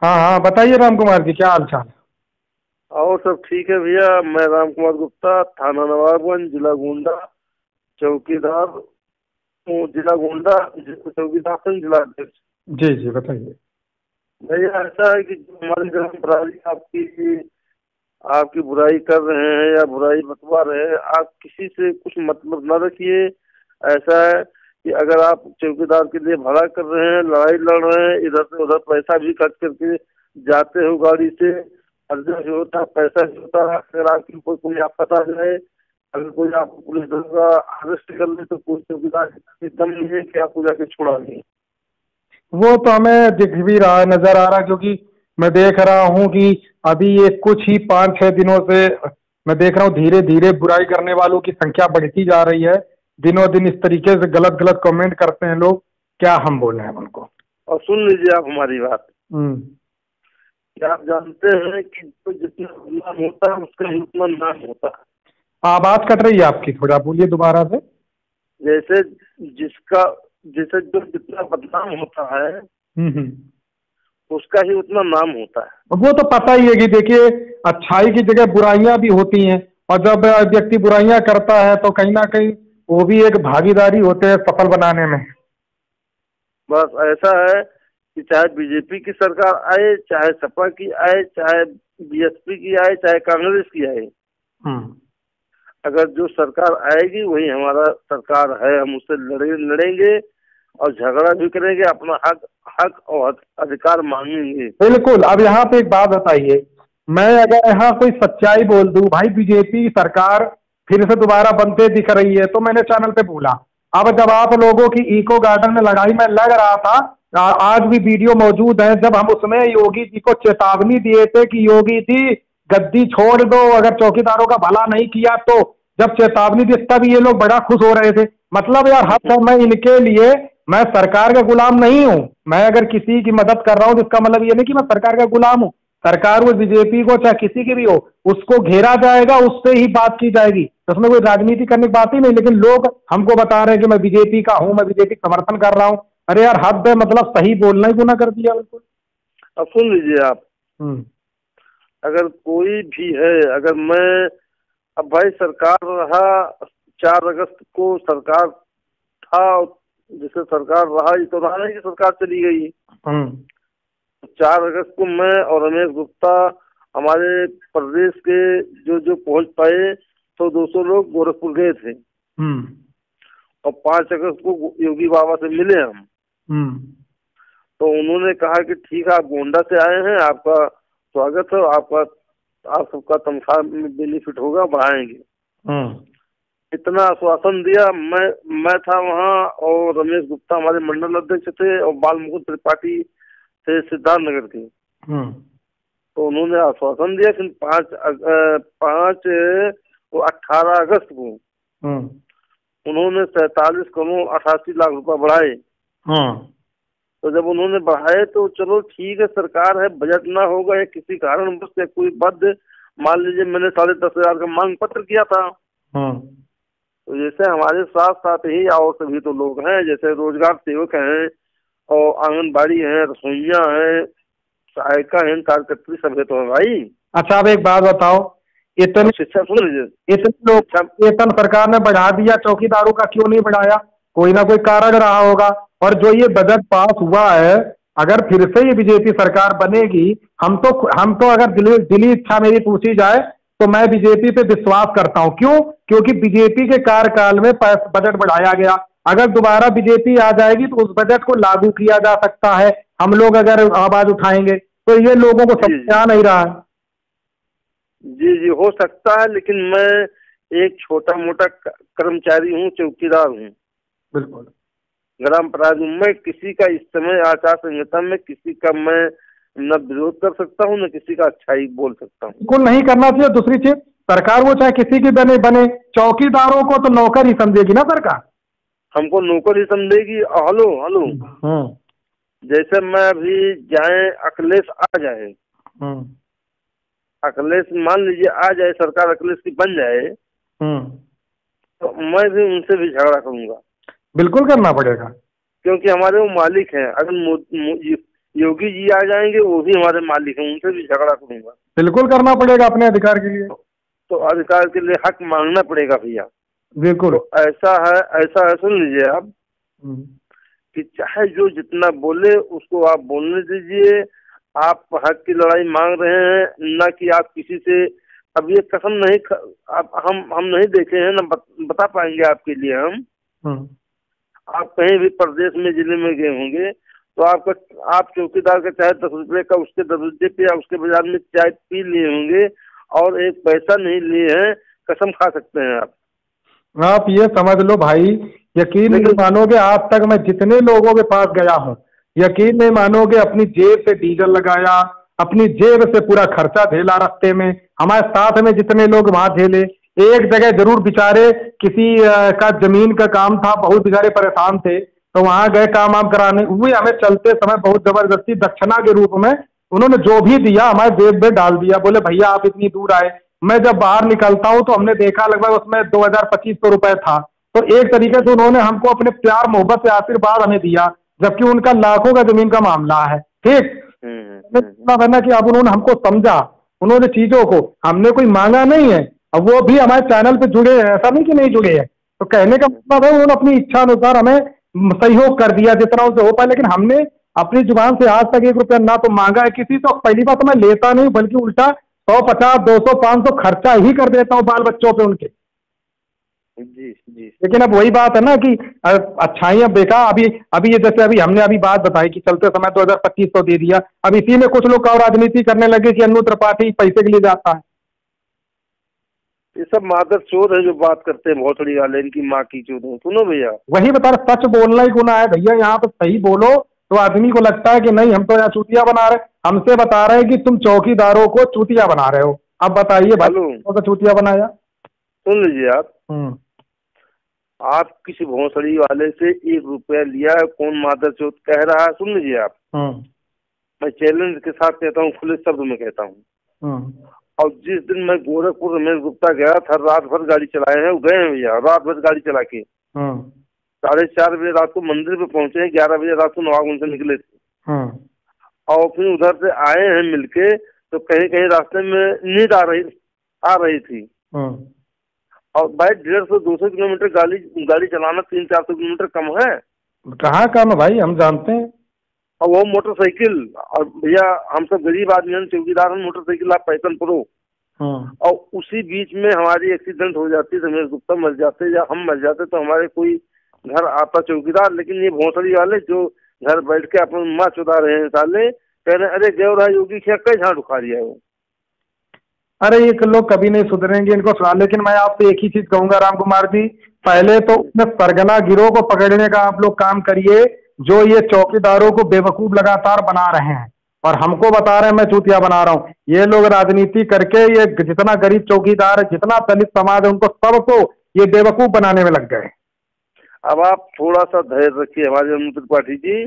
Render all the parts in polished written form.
हाँ हाँ, बताइए राम कुमार जी, क्या हाल चाल। और सब ठीक है भैया। मैं राम कुमार गुप्ता, थाना नवाबगंज, जिला गोंडा, चौकीदार हूँ। जिला गोंडा, चौकीदार संघ जिला अध्यक्ष। जी जी, बताइए। भैया ऐसा है कि जो हमारे ग्राम प्रधान आपकी आपकी बुराई कर रहे हैं या बुराई बतवा रहे हैं, आप किसी से कुछ मतलब न रखिए। ऐसा है कि अगर आप चौकीदार के लिए भला कर रहे हैं, लड़ाई लड़ रहे हैं, इधर से उधर पैसा भी खर्च करके जाते हो गाड़ी से, खर्चा भी होता है, पैसा भी होता है। अगर आपके ऊपर कोई आफत आ जाए, अगर कोई आपको पुलिस दरोगा अरेस्ट कर ले, तो कोई चौकीदार के दम नहीं है कि आपको जाके छुड़ा ले। वो तो हमें दिख भी रहा है, नजर आ रहा है, क्योंकि मैं देख रहा हूँ कि अभी ये कुछ ही 5-6 दिनों से मैं देख रहा हूँ धीरे धीरे बुराई करने वालों की संख्या बढ़ती जा रही है। दिनों दिन इस तरीके से गलत गलत कमेंट करते हैं लोग, क्या हम बोले हैं उनको। और सुन लीजिए आप हमारी बात, हम्म। कि आप जानते हैं कि जो जितना गुलाम होता है उसका ही उतना नाम होता है। आवाज कट रही है आपकी, थोड़ा बोलिए दोबारा से। जैसे जिसका जैसे जो जितना बदनाम होता है हम्म। उसका ही उतना नाम होता है। वो तो पता ही है कि देखिए, अच्छाई की जगह बुराइयां भी होती हैं। और जब व्यक्ति बुराइयां करता है तो कहीं ना कहीं वो भी एक भागीदारी होते हैं सफल बनाने में। बस ऐसा है कि चाहे बीजेपी की सरकार आए, चाहे सपा की आए, चाहे बीएसपी की आए, चाहे कांग्रेस की आए, हम्म। अगर जो सरकार आएगी वही हमारा सरकार है। हम उससे लड़ेंगे और झगड़ा भी करेंगे, अपना हक हक और अधिकार मांगेंगे। बिल्कुल। अब यहाँ पे एक बात बताइए, मैं अगर यहाँ कोई सच्चाई बोल दूं, भाई बीजेपी सरकार फिर से दोबारा बनते दिख रही है, तो मैंने चैनल पे बोला। अब जब आप लोगों की इको गार्डन में लड़ाई में लग रहा था, आज भी वीडियो मौजूद है, जब हम उसमें योगी जी को चेतावनी दिए थे कि योगी जी गद्दी छोड़ दो, अगर चौकीदारों का भला नहीं किया तो। जब चेतावनी दी तब ये लोग बड़ा खुश हो रहे थे। मतलब यार, हद है। मैं इनके लिए, मैं सरकार का गुलाम नहीं हूं। मैं अगर किसी की मदद कर रहा हूं तो इसका मतलब ये नहीं कि मैं सरकार का गुलाम हूं। सरकार वो बीजेपी को चाहे किसी की भी हो, उसको घेरा जाएगा, उससे ही बात की जाएगी, तो उसमें कोई राजनीति करने की बात ही नहीं। लेकिन लोग हमको बता रहे हैं कि मैं बीजेपी का हूं, मैं बीजेपी का समर्थन कर रहा हूं। अरे यार, हद है। मतलब सही बोलना ही गुनाह कर दिया बिल्कुल। अब सुन लीजिए आप, हम्म। अगर कोई भी है, अगर मैं, अब भाई सरकार रहा, 4 अगस्त को सरकार था, जैसे सरकार रहा, ये तो रहा नहीं कि सरकार चली गई। हम्म। 4 अगस्त को मैं और रमेश गुप्ता, हमारे प्रदेश के जो जो पहुंच पाए, तो 200 लोग गोरखपुर गए थे। हम्म। और 5 अगस्त को योगी बाबा से मिले हम। हम्म। तो उन्होंने कहा कि ठीक है, आप गोंडा से आए हैं, आपका स्वागत है, आपका आप सबका तनख्वाह में बेनिफिट होगा, बढ़ाएंगे। हम्म। इतना आश्वासन दिया। मैं था वहाँ, और रमेश गुप्ता हमारे मंडल अध्यक्ष थे, और बाल मुकुंद त्रिपाठी थे सिद्धार्थनगर के। हम्म। तो उन्होंने आश्वासन दिया कि 18 अगस्त को हम्म। उन्होंने 47 करोड़ 88 लाख रुपए बढ़ाए। हम्म। तो जब उन्होंने बढ़ाए तो चलो ठीक है, सरकार है, बजट ना होगा या किसी कारण बस या कोई बद, मान लीजिए मैंने 10,500 का मांग पत्र किया था। हम्म। तो जैसे हमारे साथ साथ ही और सभी तो लोग हैं, जैसे रोजगार सेवक हैं, और आंगनबाड़ी है, रसोइया है, सहायिका है, कार्यकर्त्री सब है तो है भाई। अच्छा, अब एक बात बताओ, और इतने शिक्षा सुन लीजिए, इतने लोग शिक्षा। वेतन सरकार ने बढ़ा दिया, चौकीदारों का क्यों नहीं बढ़ाया? कोई ना कोई कारण रहा होगा। और जो ये बजट पास हुआ है, अगर फिर से ये बीजेपी सरकार बनेगी, हम तो अगर दिली इच्छा मेरी पूछी जाए, तो मैं बीजेपी पे विश्वास करता हूं। क्यों? क्योंकि बीजेपी के कार्यकाल में बजट बढ़ाया गया। अगर दोबारा बीजेपी आ जाएगी तो उस बजट को लागू किया जा सकता है, हम लोग अगर आवाज उठाएंगे। तो ये लोगों को जी समझ आ नहीं रहा है। जी जी, हो सकता है, लेकिन मैं एक छोटा मोटा कर्मचारी हूँ, चौकीदार हूँ, बिल्कुल। ग्राम प्रधान हूँ। मैं किसी का इस समय आचार संहिता में किसी का मैं न विरोध कर सकता हूँ, न किसी का अच्छाई बोल सकता हूँ। बिल्कुल नहीं करना चाहिए। दूसरी चीज, सरकार वो चाहे किसी की बने बने, चौकीदारों को तो नौकर ही समझेगी ना सरकार। हमको नौकर ही समझेगी। हेलो हेलो, हम्म। जैसे मैं अभी जाए, अखिलेश आ जाए, हम्म। अखिलेश मान लीजिए आ जाए, सरकार अखिलेश की बन जाए, हम्म। तो मैं भी उनसे भी झगड़ा करूंगा। बिल्कुल करना पड़ेगा। क्योंकि हमारे वो मालिक हैं। अगर योगी जी आ जाएंगे, वो भी हमारे मालिक हैं, उनसे भी झगड़ा करूंगा। बिल्कुल करना पड़ेगा अपने अधिकार के लिए। तो अधिकार के लिए हक मांगना पड़ेगा भैया। बिल्कुल। तो ऐसा है, सुन लीजिए आप हम्म। कि चाहे जो जितना बोले उसको आप बोलने दीजिए। आप हक की लड़ाई मांग रहे हैं, ना कि आप किसी से, अब ये कसम नहीं आप हम नहीं देखे हैं ना, बता पाएंगे आपके लिए हम। हम्म। आप कहीं भी प्रदेश में जिले में गए होंगे तो आप चौकीदार का चाहे 10 रुपये का उसके 10 रुपये पे या उसके बाजार में चाय पी लिए होंगे और एक पैसा नहीं लिए हैं, कसम खा सकते हैं आप ये समझ लो भाई, यकीन नहीं मानोगे, आज तक मैं जितने लोगों के पास गया हूँ, यकीन नहीं मानोगे, अपनी जेब से डीजल लगाया, अपनी जेब से पूरा खर्चा झेला, रास्ते में हमारे साथ में जितने लोग वहां झेले। एक जगह जरूर बेचारे किसी का जमीन का काम था, बहुत बेचारे परेशान थे, तो वहां गए काम वाम कराने हुए, हमें चलते समय बहुत जबरदस्ती दक्षिणा के रूप में उन्होंने जो भी दिया हमारे जेब में डाल दिया, बोले भैया आप इतनी दूर आए। मैं जब बाहर निकलता हूँ तो हमने देखा लगभग उसमें 2,000-2,500 रुपए था। तो एक तरीके से उन्होंने हमको अपने प्यार मोहब्बत से आशीर्वाद हमें दिया, जबकि उनका लाखों का जमीन का मामला है। ठीक ना कि अब उन्होंने हमको समझा, उन्होंने चीजों को, हमने कोई मांगा नहीं है। अब वो भी हमारे चैनल पे जुड़े हैं, ऐसा नहीं कि नहीं जुड़े हैं। तो कहने का मतलब है उन्होंने अपनी इच्छा अनुसार हमें सहयोग कर दिया जितना उनसे हो पाए, लेकिन हमने अपनी जुबान से आज तक 1 रुपया ना तो मांगा है किसी से। पहली बात तो मैं लेता नहीं, बल्कि उल्टा 150, 200, 500 खर्चा ही कर देता हूँ बाल बच्चों पे उनके। जी जी। लेकिन अब वही बात है ना कि अच्छाई अब देखा, अभी अभी ये जैसे अभी हमने अभी बात बताई कि चलते समय 2,000-2,500 दे दिया, अब इसी में कुछ लोग और राजनीति करने लगे कि अन्नू त्रिपाठी पैसे के लिए जाता है। ये सब मादर चोर है जो बात करते हैं, भोसड़ी वाले, इनकी माँ की चोर है। सुनो भैया, वही बता रहे, सच बोलना ही गुनाह है भैया, यहाँ पे सही बोलो तो आदमी को लगता है कि नहीं हम तो यहाँ चूतिया बना रहे। हमसे बता रहे हैं कि तुम चौकीदारों को चूतिया बना रहे हो। अब बताइए भाई, तो चूतिया बनाया। सुन लीजिए आप किसी भोसड़ी वाले से 1 रुपया लिया है, कौन मादर चोर कह रहा है, सुन लीजिए आप। मैं चैलेंज के साथ कहता हूँ, खुले शब्द में कहता हूँ। और जिस दिन मैं गोरखपुर रमेश गुप्ता गया था, रात भर गाड़ी चलाए हैं, गए हैं भैया, रात भर गाड़ी चला के 4:30 बजे रात को मंदिर पे पहुंचे हैं, 11 बजे रात को नवाबगंज से निकले थे। और फिर उधर से आए हैं मिलके, तो कहीं कहीं रास्ते में नींद आ रही थी। और भाई 150-200 किलोमीटर गाड़ी चलाना 300-400 किलोमीटर कम है? कहाँ कम है भाई, हम जानते हैं। और वो मोटरसाइकिल, और भैया हम सब गरीब आदमी हैं, चौकीदार हैं, मोटरसाइकिल आप पैसन प्रो। और उसी बीच में हमारी एक्सीडेंट हो जाती, रमेश गुप्ता मर जाते या हम मर जाते, तो हमारे कोई घर आता चौकीदार। लेकिन ये भोसड़ी वाले जो घर बैठ के अपनी माँ चुदा रहे हैं साले, कह रहे अरे गए रहा योगी क्या कई झाड़ उखा दिया है वो। अरे ये लोग कभी नहीं सुधरेंगे, इनको सुना। लेकिन मैं आपसे एक ही चीज कहूंगा राम कुमार जी, पहले तो सरगना गिरोह को पकड़ने का आप लोग काम करिए, जो ये चौकीदारों को बेवकूफ लगातार बना रहे हैं और हमको बता रहे हैं मैं चूतिया बना रहा हूँ। ये लोग राजनीति करके ये जितना गरीब चौकीदार है, जितना दलित समाज है, उनको सबको ये बेवकूफ बनाने में लग गए। अब आप थोड़ा सा धैर्य रखिए हमारे अन्नू त्रिपाठी जी,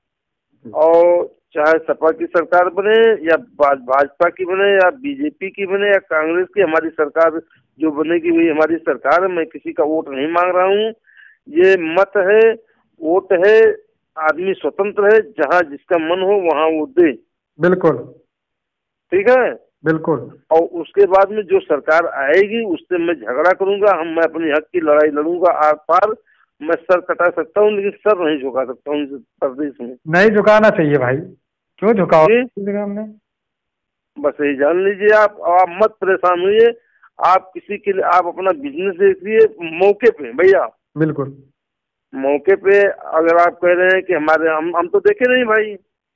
और चाहे सपा की सरकार बने या भाजपा की बने या बीजेपी की बने या कांग्रेस की, हमारी सरकार जो बनेगी वही हमारी सरकार है। मैं किसी का वोट नहीं मांग रहा हूँ, ये मत है, वोट है, आदमी स्वतंत्र है, जहाँ जिसका मन हो वहाँ वोट दे। बिल्कुल ठीक है, बिल्कुल। और उसके बाद में जो सरकार आएगी उससे मैं झगड़ा करूंगा, मैं अपनी हक की लड़ाई लड़ूंगा आर पार। मैं सर कटा सकता हूँ लेकिन सर नहीं झुका सकता हूँ प्रदेश में। नहीं झुकाना चाहिए भाई, क्यों झुकाओ हमने? बस यही जान लीजिए आप मत परेशान हुई, आप किसी के लिए आप अपना बिजनेस देखिए मौके पे भैया। बिल्कुल मौके पे अगर आप कह रहे हैं कि हमारे हम तो देखे नहीं भाई।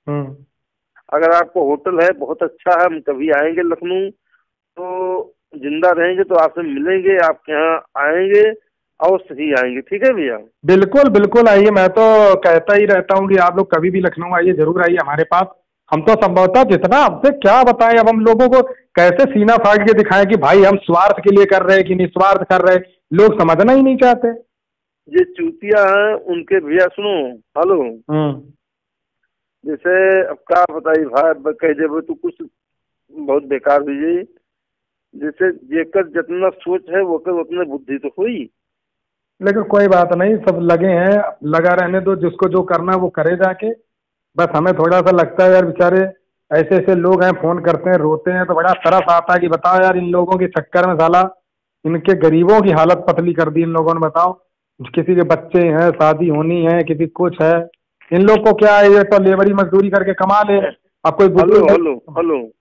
अगर आपको होटल है बहुत अच्छा है, हम कभी आएंगे लखनऊ तो जिंदा रहेंगे तो आपसे मिलेंगे, आपके यहाँ आएंगे और सही आएंगे। ठीक है भैया, बिल्कुल बिल्कुल आइए। मैं तो कहता ही रहता हूँ कि आप लोग कभी भी लखनऊ आइए, जरूर आइए हमारे पास। हम तो संभवतः जितना आपसे क्या बताएं, अब हम लोगों को कैसे सीना फाड़ के दिखाएं कि भाई हम स्वार्थ के लिए कर रहे हैं कि निस्वार्थ कर रहे हैं, लोग समझना ही नहीं चाहते। ये चूतिया है उनके भैया। सुनो, हेलो, जैसे अब क्या बताइए भाई, कह दे तो कुछ बहुत बेकार हुई। जैसे जेकर जितना सोच है वो कर उतने बुद्धि तो हुई। लेकिन कोई बात नहीं, सब लगे हैं, लगा रहने दो, जिसको जो करना है वो करे जाके। बस हमें थोड़ा सा लगता है यार, बेचारे ऐसे ऐसे लोग हैं, फोन करते हैं, रोते हैं, तो बड़ा तरस आता है कि बताओ यार, इन लोगों के चक्कर में साला इनके गरीबों की हालत पतली कर दी इन लोगों ने। बताओ, किसी के बच्चे हैं, शादी होनी है, किसी कुछ है, इन लोग को क्या है, ये तो लेबरी मजदूरी करके कमा ले। अब कोई हेलो बुजुर्ग, हेलो हेलो